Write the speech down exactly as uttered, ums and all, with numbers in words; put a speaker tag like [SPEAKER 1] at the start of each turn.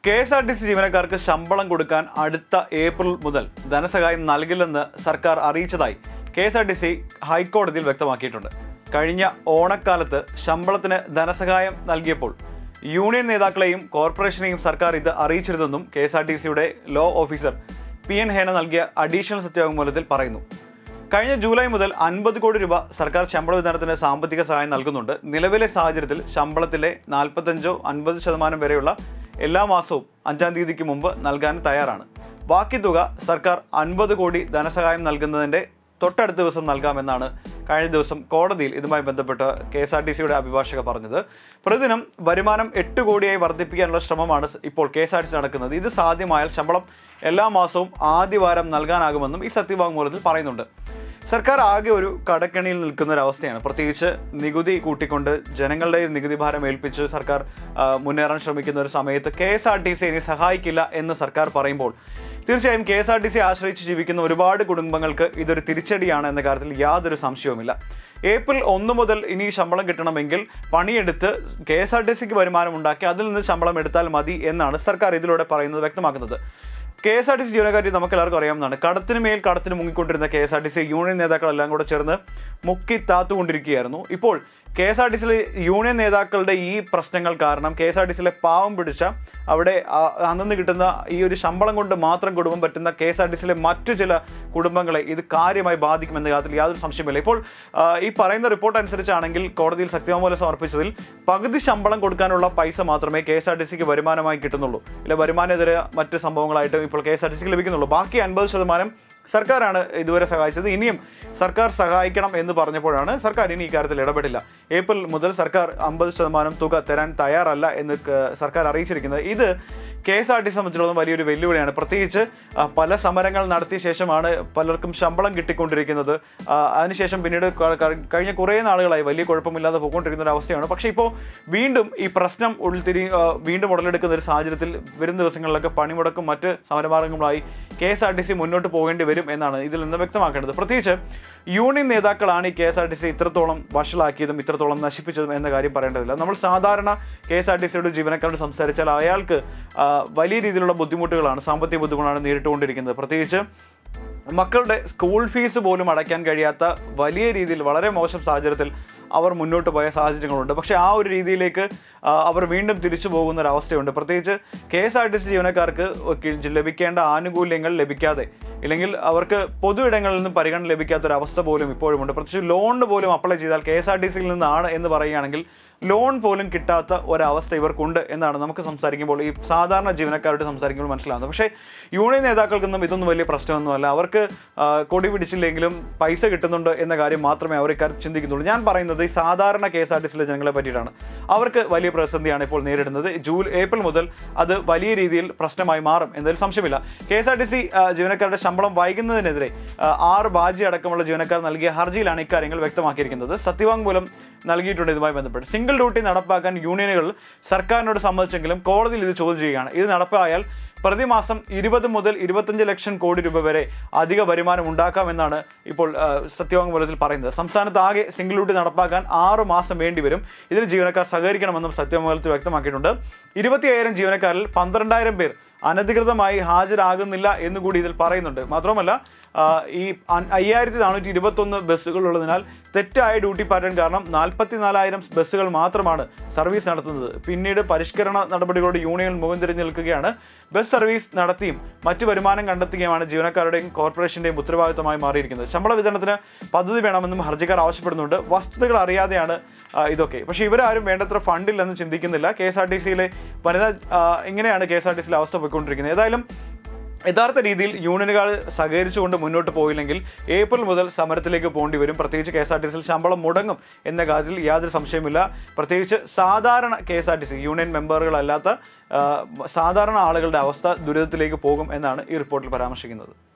[SPEAKER 1] K S R T C ജീവനക്കാർക്ക് ശമ്പളം കൊടുക്കാൻ അടുത്ത ഏപ്രിൽ മുതൽ ധനസഹായം നൽകില്ലെന്ന് സർക്കാർ അറിയിച്ചതായി K S R T C ഹൈക്കോടതിയിൽ വ്യക്തമാക്കിയിട്ടുണ്ട്. കഴിഞ്ഞ ഓണക്കാലത്ത് ശമ്പളത്തിന് ധനസഹായം നൽകിയപ്പോൾ യൂണിയൻ നേതാക്കളെയും കോർപ്പറേഷനെയും സർക്കാർ ഇത് അറിയിച്ചിരുന്നെന്നും കെ എസ് ആർ ടി സിയുടെ law officer P N Hena നൽകിയ അഡീഷണൽ സത്യവാങ്മൂലത്തിൽ പറയുന്നു. കഴിഞ്ഞ ജൂലൈ മുതൽ അൻപത് കോടി രൂപ സർക്കാർ ശമ്പള വിതരണത്തിന് സാമ്പത്തിക സഹായം നൽകുന്നുണ്ട്. നിലവിലെ സാഹചര്യത്തിൽ ശമ്പളത്തിലെ നാൽപ്പത്തഞ്ചോ അൻപത് ശതമാനം വരെയുള്ള എല്ലാ മാസവും അഞ്ചാം തീയതിക്ക് മുമ്പ് നൽകാൻ തയ്യാറാണ്. ബാക്കി തുക സർക്കാർ അൻപത് കോടി ധനസഹായം നൽകുന്നതിൻ്റെ തൊട്ടടുത്ത ദിവസം നൽകാമെന്നാണ് കഴിഞ്ഞ ദിവസം കോടതിയിൽ ഇതുമായി ബന്ധപ്പെട്ട് കെ എസ് ആർ ടി സിയുടെ അഭിഭാഷക പറഞ്ഞത്. പ്രതിദിനം വരുമാനം എട്ട് കോടിയായി വർദ്ധിപ്പിക്കാനുള്ള ശ്രമമാണ് ഇപ്പോൾ K S R T C നടക്കുന്നത്. ഇത് സാധ്യമായാൽ ശമ്പളം എല്ലാ മാസവും ആദ്യവാരം നൽകാനാകുമെന്നും ഈ സത്യവാങ്മൂലത്തിൽ പറയുന്നുണ്ട്. സർക്കാർ ആകെ ഒരു കടക്കെണിയിൽ നിൽക്കുന്ന ഒരവസ്ഥയാണ്. പ്രത്യേകിച്ച് നികുതി കൂട്ടിക്കൊണ്ട് ജനങ്ങളുടെ നികുതി ഭാരം ഏൽപ്പിച്ച് സർക്കാർ മുന്നേറാൻ ശ്രമിക്കുന്ന ഒരു സമയത്ത് K S R T C ഇനി സഹായിക്കില്ല എന്ന് സർക്കാർ പറയുമ്പോൾ തീർച്ചയായും K S R T C ആശ്രയിച്ച് ജീവിക്കുന്ന ഒരുപാട് കുടുംബങ്ങൾക്ക് ഇതൊരു തിരിച്ചടിയാണ് എന്ന കാര്യത്തിൽ യാതൊരു സംശയവുമില്ല. ഏപ്രിൽ ഒന്ന് മുതൽ ഇനി ശമ്പളം കിട്ടണമെങ്കിൽ പണിയെടുത്ത് കെ എസ് ആർ ടി സിക്ക് വരുമാനം ഉണ്ടാക്കി അതിൽ നിന്ന് ശമ്പളം എടുത്താൽ മതി എന്നാണ് സർക്കാർ ഇതിലൂടെ പറയുന്നത് വ്യക്തമാക്കുന്നത്. K S R T C ജീവനക്കാരെ നമുക്ക് എല്ലാവർക്കും അറിയാവുന്നതാണ്. കടത്തിന് മേൽ കടത്തിന് മുങ്ങിക്കൊണ്ടിരുന്ന K S R T C union നേതാക്കളെല്ലാം കൂടെ ചേർന്ന് മുക്കി താത്തുകൊണ്ടിരിക്കുകയായിരുന്നു. ഇപ്പോൾ കെ എസ് ആർ ടി സിയിലെ യൂണിയൻ നേതാക്കളുടെ ഈ പ്രശ്നങ്ങൾ കാരണം കെ എസ് ആർ ടി സിയിലെ പാവം പിടിച്ച അവിടെ അന്നു കിട്ടുന്ന ഈ ഒരു ശമ്പളം കൊണ്ട് മാത്രം കുടുംബം പറ്റുന്ന കെ എസ് ആർ ടി സിയിലെ മറ്റു ചില കുടുംബങ്ങളെ ഇത് കാര്യമായി ബാധിക്കുമെന്ന കാര്യത്തിൽ യാതൊരു സംശയമില്ല. ഇപ്പോൾ ഈ പറയുന്ന റിപ്പോർട്ട് അനുസരിച്ചാണെങ്കിൽ കോടതിയിൽ സത്യവാങ്മൂലം സമർപ്പിച്ചതിൽ പകുതി ശമ്പളം കൊടുക്കാനുള്ള പൈസ മാത്രമേ കെ എസ് ആർ ടി സിക്ക് വരുമാനമായി കിട്ടുന്നുള്ളൂ. ഇല്ല വരുമാനേതര മറ്റ് സംഭവങ്ങളായിട്ടും ഇപ്പോൾ കെ എസ് ആർ ടി സിക്ക് ലഭിക്കുന്നുള്ളൂ. ബാക്കി അൻപത് ശതമാനം സർക്കാരാണ് ഇതുവരെ സഹായിച്ചത്. ഇനിയും സർക്കാർ സഹായിക്കണം എന്ന് പറഞ്ഞപ്പോഴാണ് സർക്കാർ ഇനി ഇക്കാര്യത്തിൽ ഇടപെടില്ല. ഏപ്രിൽ മുതൽ സർക്കാർ അമ്പത് ശതമാനം തുക തരാൻ തയ്യാറല്ല എന്ന് സർക്കാർ അറിയിച്ചിരിക്കുന്നത്. ഇത് കെ എസ് ആർ ടി സംബന്ധിച്ചിടത്തോളം വലിയൊരു വെല്ലുവിളിയാണ്. പ്രത്യേകിച്ച് പല സമരങ്ങൾ നടത്തിയ ശേഷമാണ് പലർക്കും ശമ്പളം കിട്ടിക്കൊണ്ടിരിക്കുന്നത്. അതിനുശേഷം പിന്നീട് കഴിഞ്ഞ കുറേ നാളുകളായി വലിയ കുഴപ്പമില്ലാതെ പോയിക്കൊണ്ടിരിക്കുന്ന ഒരു അവസ്ഥയാണ്. പക്ഷേ ഇപ്പോൾ വീണ്ടും ഈ പ്രശ്നം ഉൾത്തിരി വീണ്ടും ഉടലെടുക്കുന്ന ഒരു സാഹചര്യത്തിൽ വരും ദിവസങ്ങളിലൊക്കെ പണിമുടക്കും മറ്റ് സമരമാർഗങ്ങളുമായി K S R T C മുന്നോട്ട് പോകേണ്ടി വരും എന്നാണ് ഇതിൽ നിന്ന് വ്യക്തമാക്കേണ്ടത്. പ്രത്യേകിച്ച് യൂണിയൻ നേതാക്കളാണ് ഈ K S R T C ഇത്രത്തോളം വഷളാക്കിയതും ഇത്രത്തോളം നശിപ്പിച്ചതും എന്ന കാര്യം പറയേണ്ടതില്ല. നമ്മൾ സാധാരണ കെ എസ് ആർ ടി സിയുടെ ജീവനക്കാരോട് സംസാരിച്ചാൽ അയാൾക്ക് വലിയ രീതിയിലുള്ള ബുദ്ധിമുട്ടുകളാണ്, സാമ്പത്തിക ബുദ്ധിമുട്ടാണ് നേരിട്ടുകൊണ്ടിരിക്കുന്നത്. പ്രത്യേകിച്ച് മക്കളുടെ സ്കൂൾ ഫീസ് പോലും അടയ്ക്കാൻ കഴിയാത്ത വലിയ രീതിയിൽ വളരെ മോശം സാഹചര്യത്തിൽ അവർ മുന്നോട്ട് പോയ സാഹചര്യങ്ങളുണ്ട്. പക്ഷേ ആ ഒരു രീതിയിലേക്ക് അവർ വീണ്ടും തിരിച്ചു പോകുന്ന ഒരവസ്ഥയുണ്ട്. പ്രത്യേകിച്ച് K S R T C ജീവനക്കാർക്ക് ലഭിക്കേണ്ട ആനുകൂല്യങ്ങൾ ലഭിക്കാതെ ഇല്ലെങ്കിൽ അവർക്ക് പൊതു ഇടങ്ങളിൽ നിന്നും പരിഗണന ലഭിക്കാത്തൊരവസ്ഥ പോലും ഇപ്പോഴുമുണ്ട്. പ്രത്യേകിച്ച് ലോണിന് പോലും അപ്ലൈ ചെയ്താൽ കെ എസ് ആർ ടി സിയിൽ നിന്നാണ് എന്ന് പറയുകയാണെങ്കിൽ ലോൺ പോലും കിട്ടാത്ത ഒരവസ്ഥ ഇവർക്കുണ്ട് എന്നാണ് നമുക്ക് സംസാരിക്കുമ്പോൾ ഈ സാധാരണ ജീവനക്കാരോട് സംസാരിക്കുമ്പോൾ മനസ്സിലാവുന്നത്. പക്ഷേ യൂണിയൻ നേതാക്കൾക്കൊന്നും ഇതൊന്നും വലിയ പ്രശ്നമൊന്നുമല്ല. അവർക്ക് കൊടി പിടിച്ചില്ലെങ്കിലും പൈസ കിട്ടുന്നുണ്ട് എന്ന കാര്യം മാത്രമേ അവർ ഇക്കാര്യത്തിൽ ചിന്തിക്കുന്നുള്ളൂ. ഞാൻ പറയുന്നത് ഈ സാധാരണ കെ എസ് ആർ ടി സിയിലെ ജനങ്ങളെ പറ്റിയിട്ടാണ്. അവർക്ക് വലിയ പ്രതിസന്ധിയാണ് ഇപ്പോൾ നേരിടുന്നത്. ജൂലൈ ഏപ്രിൽ മുതൽ അത് വലിയ രീതിയിൽ പ്രശ്നമായി മാറും എന്നതിൽ സംശയമില്ല. K S R T C ജീവനക്കാരുടെ ശമ്പളം വൈകുന്നതിനെതിരെ ആറ് ബാജി അടക്കമുള്ള ജീവനക്കാർ നൽകിയ ഹർജിയിലാണ് ഇക്കാര്യങ്ങൾ വ്യക്തമാക്കിയിരിക്കുന്നത്. സത്യവാങ്മൂലം നൽകിയിട്ടുണ്ട് ഇതുമായി ബന്ധപ്പെട്ട്. സിംഗിൾ ഡ്യൂട്ടി നടപ്പാക്കാൻ യൂണിയനുകൾ സർക്കാരിനോട് സമ്മതിച്ചെങ്കിലും കോടതിയിൽ ഇത് ചോദ്യം ചെയ്യുകയാണ്. ഇത് നടപ്പായാൽ പ്രതിമാസം ഇരുപത് മുതൽ ഇരുപത്തഞ്ച് ലക്ഷം കോടി രൂപ വരെ അധിക വരുമാനം ഉണ്ടാക്കാമെന്നാണ് ഇപ്പോൾ സത്യവാങ്മൂലത്തിൽ പറയുന്നത്. സംസ്ഥാനത്ത് ആകെ സിംഗിൾ ഡ്യൂട്ടി നടപ്പാക്കാൻ ആറ് മാസം വേണ്ടിവരും. ഇതിന് ജീവനക്കാർ സഹകരിക്കണമെന്നും സത്യവാങ്മൂലത്തിൽ വ്യക്തമാക്കിയിട്ടുണ്ട്. ഇരുപത്തി അയ്യായിരം ജീവനക്കാരിൽ പന്ത്രണ്ടായിരം പേർ അനധികൃതമായി ഹാജരാകുന്നില്ല എന്നുകൂടി ഇതിൽ പറയുന്നുണ്ട്. മാത്രമല്ല ഈ അയ്യായിരത്തി നാനൂറ്റി ഇരുപത്തൊന്ന് ബസ്സുകളുള്ളതിനാൽ തെറ്റായ ഡ്യൂട്ടി പാറ്റേൺ കാരണം നാൽപ്പത്തി നാലായിരം ബസ്സുകൾ മാത്രമാണ് സർവീസ് നടത്തുന്നത്. പിന്നീട് പരിഷ്കരണ നടപടികളോട് യൂണിയൻ മുഖം തിരിഞ്ഞു നിൽക്കുകയാണ്. ബസ് സർവീസ് നടത്തിയും മറ്റു വരുമാനം കണ്ടെത്തുകയുമാണ് ജീവനക്കാരുടെയും കോർപ്പറേഷൻ്റെയും ഉത്തരവാദിത്തമായി മാറിയിരിക്കുന്നത്. ശമ്പള വിതരണത്തിന് പദ്ധതി വേണമെന്നും ഹർജിക്കാർ ആവശ്യപ്പെടുന്നുണ്ട്. വസ്തുതകൾ അറിയാതെയാണ് ഇതൊക്കെ. പക്ഷേ ഇവരാരും വേണ്ടത്ര ഫണ്ടില്ലെന്ന് ചിന്തിക്കുന്നില്ല. കെ എസ് ആർ ടി സിയിലെ വനിതാ ഇങ്ങനെയാണ് കെ എസ് ആർ ടി സിയിലെ അവസ്ഥ പോയിക്കൊണ്ടിരിക്കുന്നത്. ഏതായാലും യഥാർത്ഥ രീതിയിൽ യൂണിയനുകൾ സഹകരിച്ചുകൊണ്ട് മുന്നോട്ട് പോയില്ലെങ്കിൽ ഏപ്രിൽ മുതൽ സമരത്തിലേക്ക് പോകേണ്ടി വരും. പ്രത്യേകിച്ച് കെ എസ് ആർ ടി സിയിൽ ശമ്പളം മുടങ്ങും എന്ന കാര്യത്തിൽ യാതൊരു സംശയമില്ല. പ്രത്യേകിച്ച് സാധാരണ K S R T C union മെമ്പറുകളല്ലാത്ത സാധാരണ ആളുകളുടെ അവസ്ഥ ദുരിതത്തിലേക്ക് പോകും എന്നാണ് ഈ റിപ്പോർട്ടിൽ പരാമർശിക്കുന്നത്.